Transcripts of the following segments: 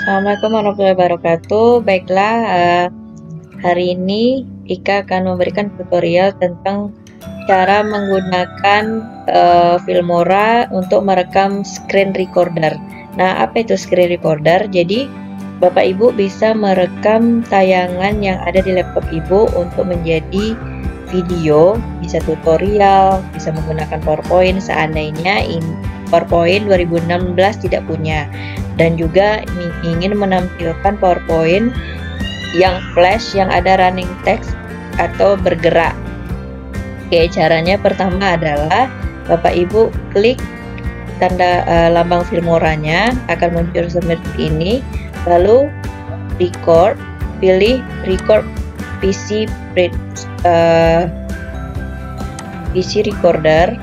Assalamualaikum warahmatullahi wabarakatuh. Baiklah, hari ini Ika akan memberikan tutorial tentang cara menggunakan Filmora untuk merekam screen recorder. Nah, apa itu screen recorder? Jadi, Bapak Ibu bisa merekam tayangan yang ada di laptop Ibu untuk menjadi video, bisa tutorial, bisa menggunakan PowerPoint seandainya PowerPoint 2016 tidak punya, dan juga ingin menampilkan PowerPoint yang flash yang ada running text atau bergerak. Oke, caranya pertama adalah Bapak Ibu klik tanda lambang Filmoranya, akan muncul seperti ini, lalu record, pilih record PC recorder,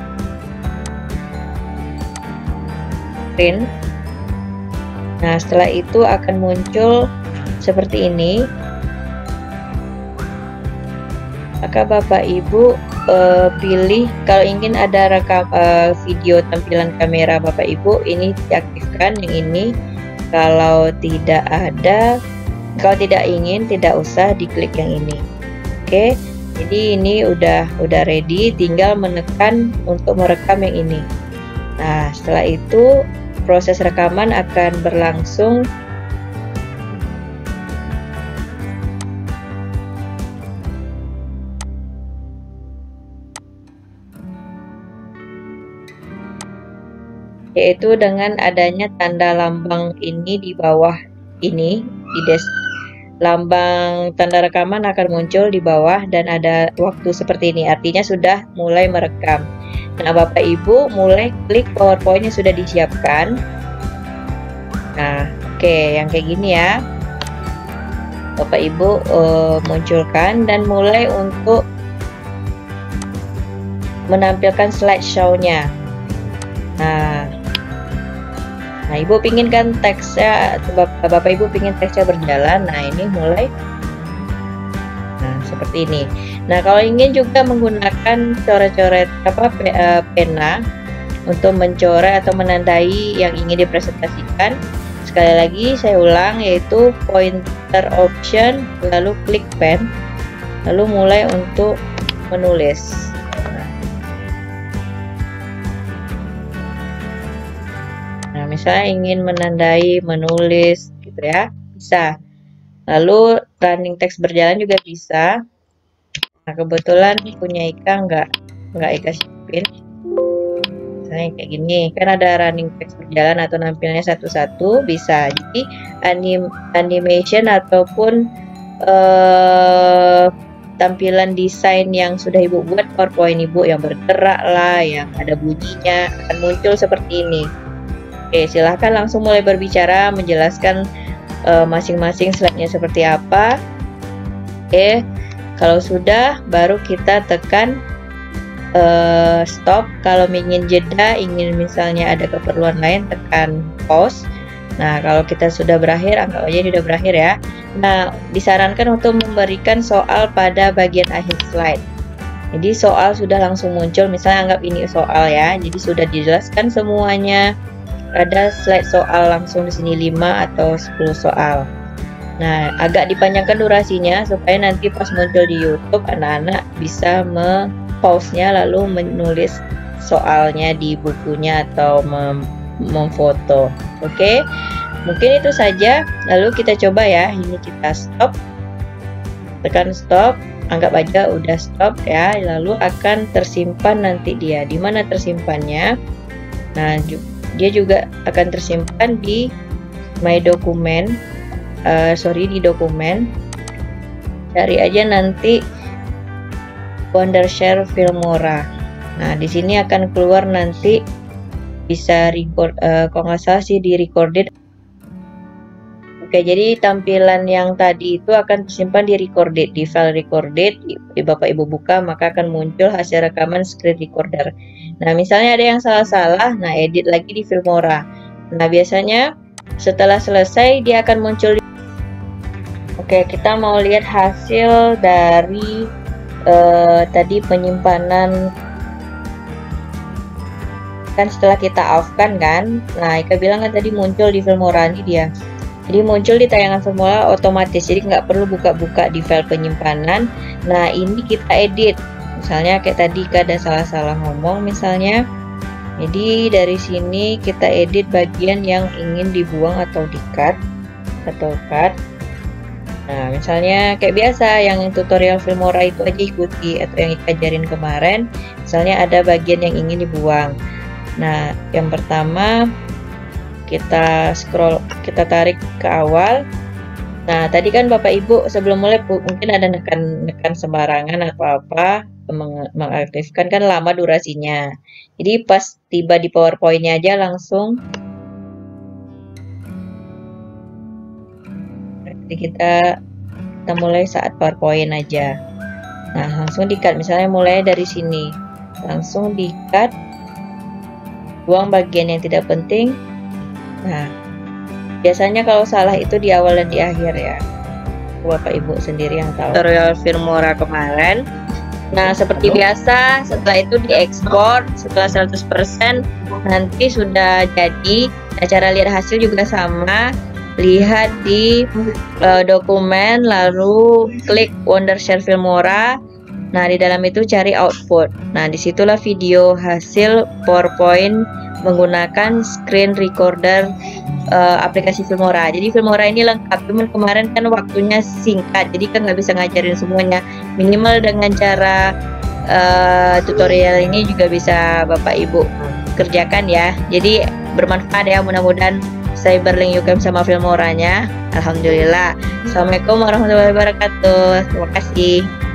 print. Nah, setelah itu akan muncul seperti ini. Maka Bapak Ibu pilih, kalau ingin ada rekam video tampilan kamera Bapak Ibu, ini diaktifkan yang ini. Kalau tidak ada, kalau tidak ingin, tidak usah diklik yang ini. Oke, jadi ini udah ready, tinggal menekan untuk merekam yang ini. Nah, setelah itu proses rekaman akan berlangsung yaitu dengan adanya tanda lambang ini di bawah ini, lambang tanda rekaman akan muncul di bawah dan ada waktu seperti ini, artinya sudah mulai merekam. Nah, Bapak Ibu mulai klik PowerPoint yang sudah disiapkan. Nah, oke, yang kayak gini ya. Bapak Ibu munculkan dan mulai untuk menampilkan slideshow-nya. Nah, Ibu pingin kan teksnya, Bapak Ibu pingin teksnya berjalan. Nah, ini mulai. Nah, seperti ini. Nah, kalau ingin juga menggunakan coret-coret pena untuk mencoret atau menandai yang ingin dipresentasikan, sekali lagi saya ulang, yaitu pointer option, lalu klik pen, lalu mulai untuk menulis. Nah, misalnya ingin menandai, menulis gitu ya, bisa. Lalu running text berjalan juga bisa. Nah, kebetulan punya Ika nggak Ika sipin. Misalnya kayak gini, kan ada running text berjalan atau nampilnya satu-satu, bisa. Jadi animation ataupun tampilan desain yang sudah Ibu buat PowerPoint Ibu yang bergerak lah, yang ada bunyinya, akan muncul seperti ini. Oke, silahkan langsung mulai berbicara, menjelaskan masing-masing slide-nya seperti apa. Oke, kalau sudah baru kita tekan stop. Kalau ingin jeda, ingin misalnya ada keperluan lain, tekan pause. Nah, kalau kita sudah berakhir, anggap aja sudah berakhir ya. Nah, disarankan untuk memberikan soal pada bagian akhir slide. Jadi soal sudah langsung muncul, misalnya anggap ini soal ya. Jadi sudah dijelaskan semuanya. Ada slide soal langsung di sini 5 atau 10 soal. Nah, agak dipanjangkan durasinya supaya nanti pas muncul di YouTube anak-anak bisa pause-nya lalu menulis soalnya di bukunya atau memfoto. Oke. Mungkin itu saja. Lalu kita coba ya. Ini kita stop. Tekan stop. Anggap aja udah stop ya. Lalu akan tersimpan nanti dia. Di mana tersimpannya? Nah, dia juga akan tersimpan di My Document, di dokumen. Cari aja nanti Wondershare Filmora. Nah, di sini akan keluar nanti bisa record, kalau nggak salah sih di recorded. Oke, jadi tampilan yang tadi itu akan disimpan di recorded, di file recorded. Di Bapak Ibu buka, maka akan muncul hasil rekaman screen recorder. Nah, misalnya ada yang salah-salah, nah edit lagi di Filmora. Nah, biasanya setelah selesai dia akan muncul. Oke, kita mau lihat hasil dari tadi penyimpanan. Kan setelah kita off kan, nah Ika bilang kan tadi muncul di Filmora ini dia. Jadi muncul di tayangan Filmora otomatis, jadi nggak perlu buka-buka di file penyimpanan. Nah ini kita edit, misalnya kayak tadi ada salah-salah ngomong misalnya. Jadi dari sini kita edit bagian yang ingin dibuang atau di-cut atau cut. Nah, misalnya kayak biasa yang tutorial Filmora itu aja ikuti, atau yang ajarin kemarin, misalnya ada bagian yang ingin dibuang. Nah, yang pertama kita scroll, kita tarik ke awal. Nah, tadi kan Bapak Ibu sebelum mulai mungkin ada nekan sembarangan atau apa, mengaktifkan kan lama durasinya. Jadi pas tiba di PowerPoint-nya aja langsung kita mulai saat PowerPoint aja. Nah, langsung di-cut, misalnya mulai dari sini. Langsung di-cut. Buang bagian yang tidak penting. Nah, biasanya kalau salah itu di awal dan di akhir ya. Bapak Ibu sendiri yang tahu. Tutorial Filmora kemarin. Nah, seperti biasa, setelah itu diekspor, setelah 100% nanti sudah jadi. Nah, cara lihat hasil juga sama. Lihat di dokumen, lalu klik Wondershare Filmora. Nah, di dalam itu cari output. Nah, disitulah video hasil PowerPoint menggunakan screen recorder aplikasi Filmora. Jadi Filmora ini lengkap, cuman kemarin kan waktunya singkat, jadi kan nggak bisa ngajarin semuanya. Minimal dengan cara tutorial ini juga bisa Bapak Ibu kerjakan ya. Jadi bermanfaat ya, mudah-mudahan Cyberlink UCAMP sama Filmoranya. Alhamdulillah. Assalamualaikum warahmatullahi wabarakatuh. Terima kasih.